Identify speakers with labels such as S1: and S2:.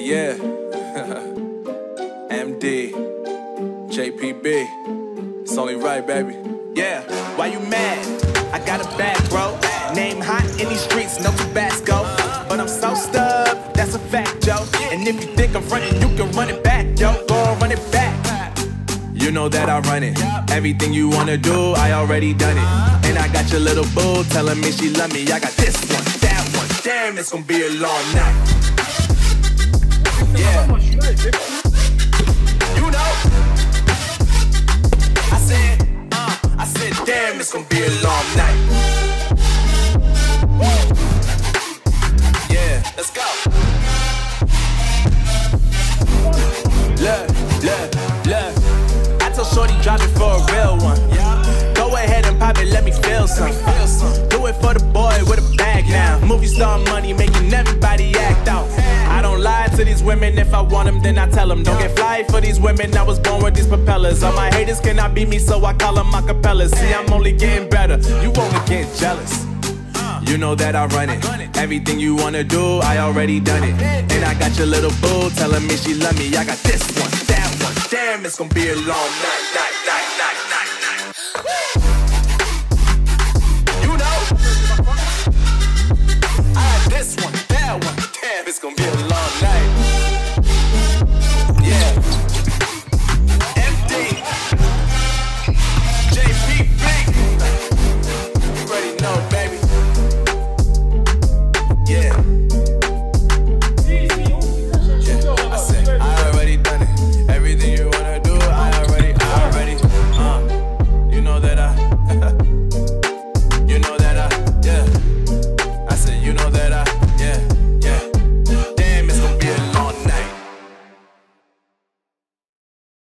S1: Yeah. MD. JPB. It's only right, baby.
S2: Yeah, why you mad? I got a bag, bro. Name hot in these streets, no Tabasco. But I'm so stubbed, that's a fact, yo. And if you think I'm frontin', you can run it back, yo. Go on, run it back.
S1: You know that I run it. Everything you wanna do, I already done it. And I got your little boo telling me she love me. I got this one, that one. Damn, it's gonna be a long night. Yeah. You know. I said, damn, it's gonna be a long night. Yeah, let's go. Look. I told Shorty drop it for a real one. Go ahead and pop it, let me feel some. Do it for the boy with a bag now. Movie star money making everybody act out. I don't lie to these women, if I want them then I tell them. Don't get fly for these women, I was born with these propellers. All my haters cannot beat me, so I call them acapellas. See, I'm only getting better, you only get jealous. You know that I run it. Everything you wanna do, I already done it. And I got your little boo telling me she love me. I got this one, that one. Damn, it's gonna be a long night.